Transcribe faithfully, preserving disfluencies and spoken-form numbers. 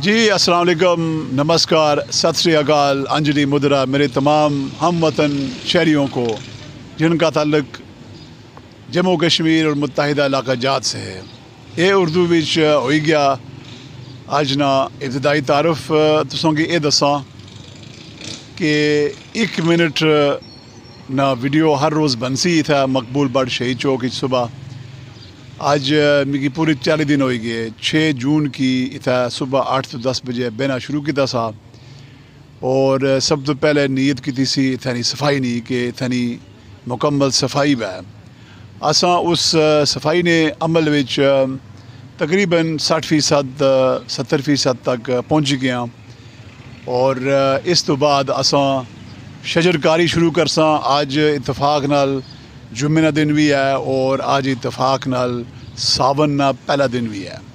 जी अस्सलाम वालेकुम, नमस्कार, सत श्री अकाल, अंजलि मुद्रा मेरे तमाम हम वतन शहरियों को जिनका ताल्लुक जम्मू कश्मीर और मुत्तहिदा इलाका जात से है। ये उर्दू विच हो गया। अज ना इब्तदाई तारुफ तुसों की ये दसा कि एक मिनट ना वीडियो हर रोज़ बनसी था मकबूल बट शहीद चौक सुबह। आज मिगी पूरी चालीस दिन हो गए। छः जून की इतना सुबह आठ तो दस बजे बहना शुरू किया सा और सब तो पहले नीयत की सी इतनी सफाई नहीं कि इतनी मुकम्मल सफाई वै। असा उस सफाई ने अमल विच तकरीबन साठ फीसद सत्तर फीसद तक पहुँच गया और इस तो बाद असा शजरकारी शुरू करसा। आज इतफाक नाल जुम्मे का दिन भी है और आज इतफाक नाल सावन का पहला दिन भी है।